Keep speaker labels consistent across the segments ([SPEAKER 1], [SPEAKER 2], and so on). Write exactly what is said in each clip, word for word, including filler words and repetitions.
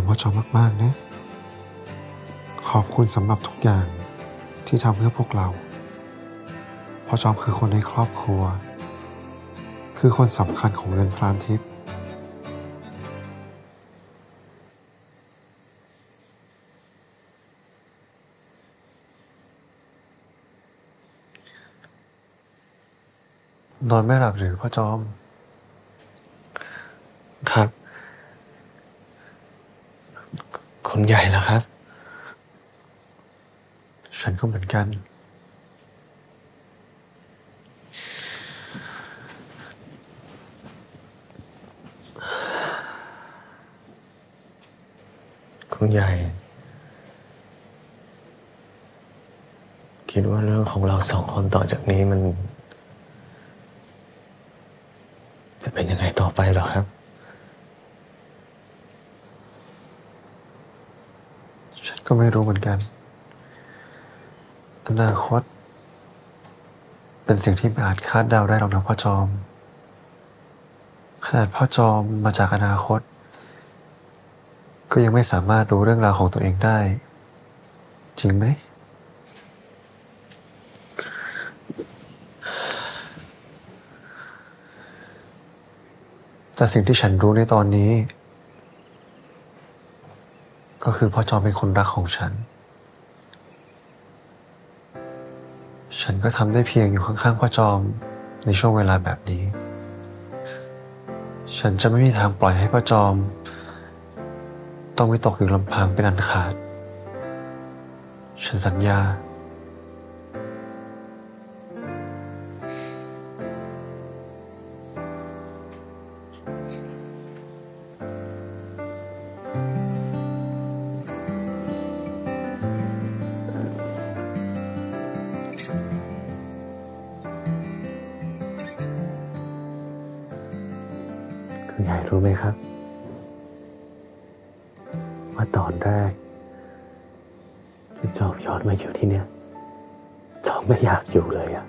[SPEAKER 1] คุณพ่อจอมมากๆนะขอบคุณสำหรับทุกอย่างที่ทำเพื่อพวกเราพ่อจอมคือคนในครอบครัวคือคนสำคัญของเรือนพรานทิพย์นอนไม่หลับหรือพ่อจอม
[SPEAKER 2] ครับคุณใหญ่แล้วครับ
[SPEAKER 1] ฉันก็เหมือนกัน
[SPEAKER 2] คุณใหญ่คิดว่าเรื่องของเราสองคนต่อจากนี้มันจะเป็นยังไงต่อไปหรอครับ
[SPEAKER 1] ฉันก็ไม่รู้เหมือนกันอนาคตเป็นสิ่งที่ไม่อาจคาดเดาได้หรอกนะพ่อจอมขนาดพ่อจอมมาจากอนาคตก็ยังไม่สามารถรู้เรื่องราวของตัวเองได้จริงไหมแต่สิ่งที่ฉันรู้ในตอนนี้ก็คือพ่อจอมเป็นคนรักของฉันฉันก็ทำได้เพียงอยู่ข้างๆพ่อจอมในช่วงเวลาแบบนี้ฉันจะไม่มีทางปล่อยให้พ่อจอมต้องวิตกอยู่ลำพังเป็นอันขาดฉันสัญญา
[SPEAKER 2] คุณใหญ่รู้ไหมครับว่าตอนแรกที่จอมย้อนมาอยู่ที่เนี่ยจอมไม่อยากอยู่เลยอะ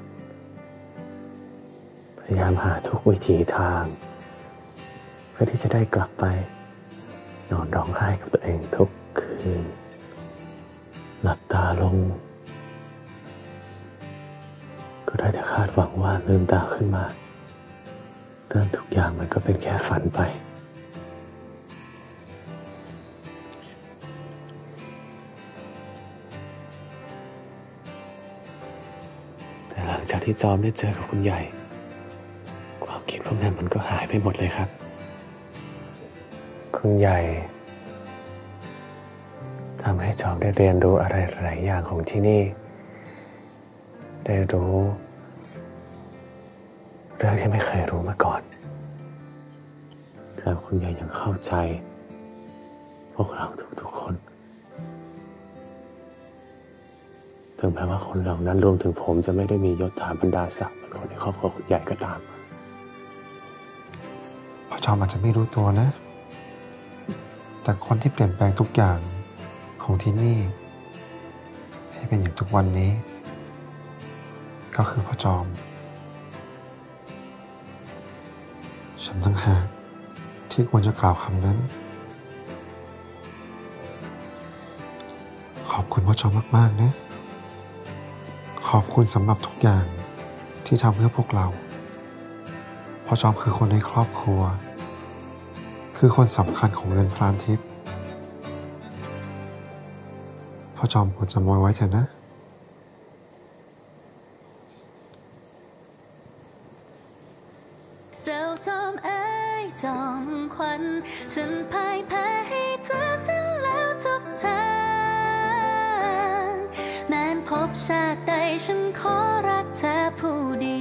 [SPEAKER 2] พยายามหาทุกวิถีทางเพื่อที่จะได้กลับไปนอนร้องไห้กับตัวเองทุกคืนหลับตาลงก็ได้แต่คาดหวังว่าลืมตาขึ้นมาเรื่องทุกอย่างมันก็เป็นแค่ฝันไปแต่หลังจากที่จอมได้เจอกับคุณใหญ่ความคิดพวกนั้นมันก็หายไปหมดเลยครับคุณใหญ่ทำให้จอมได้เรียนรู้อะไรหลายอย่างของที่นี่ได้รู้เรื่องที่ไม่เคยรู้มาก่อนแต่คุณใหญ่ยังเข้าใจพวกเราทุกๆคนถึงแม้ว่าคนเหล่านั้นรวมถึงผมจะไม่ได้มียศถาบรรดาศักดิ์เหมือนคนในครอบครัวคุณใหญ่ก็ตาม
[SPEAKER 1] พ่อจอมอาจจะไม่รู้ตัวนะแต่คนที่เปลี่ยนแปลงทุกอย่างของที่นี่ให้เป็นอย่างทุกวันนี้ก็คือพ่อจอมฉันตั้งหากที่ควรจะกล่าวคำนั้นขอบคุณพ่อจอมมากๆนะขอบคุณสำหรับทุกอย่างที่ทำเพื่อพวกเราพ่อจอมคือคนในครอบครัวคือคนสำคัญของเรือนพรานทิพย์พ่อจอมควรจำไว้เถอะนะ
[SPEAKER 3] เจ้าจอมเอ๋ยจอมขวัญฉันพ่ายแพ้ให้เธอสิ้นแล้วทุกทางแม้นพบชาติใดฉันขอรักเธอผู้เดียว